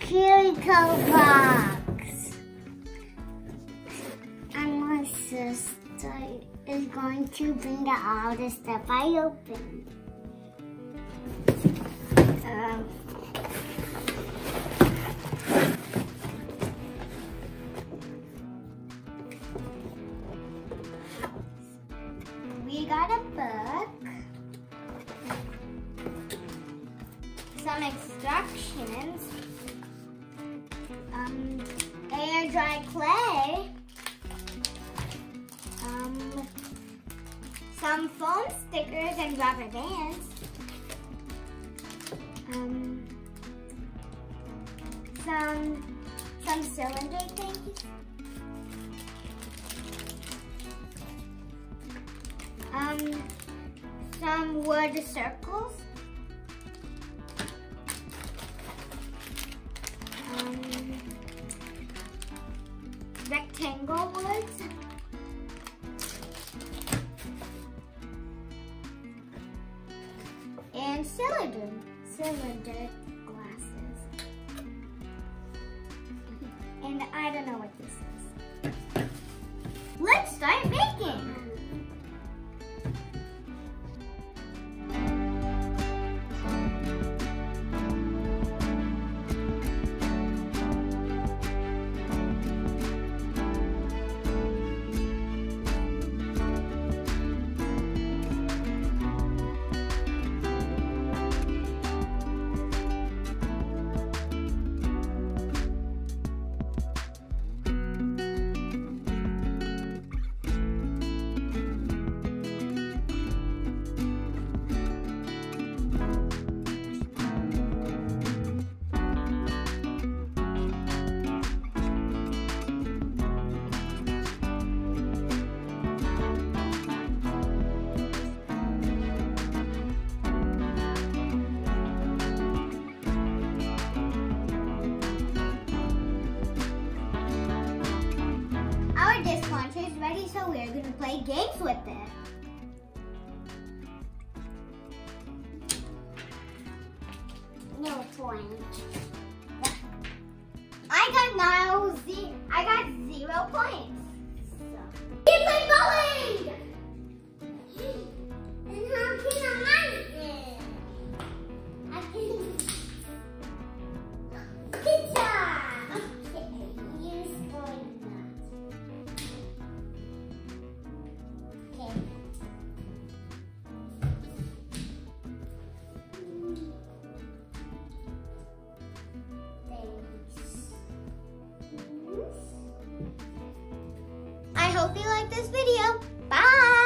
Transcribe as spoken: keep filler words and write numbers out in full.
Kiriko box. And my sister is going to bring out all the stuff I opened. Um, we got a book, some instructions, um, air dry clay, um, some foam stickers and rubber bands, um, some some cylinder things, um, some wood circles, um, rectangle woods, and cylinder cylinder glasses. And I don't know what this is. Let's start making. Our dishwasher is ready, so we're going to play games with it. No point. I got now zero. I got zero points. So. We play bowling. And how can I manage it? I can. Pizza. I hope you like this video. Bye!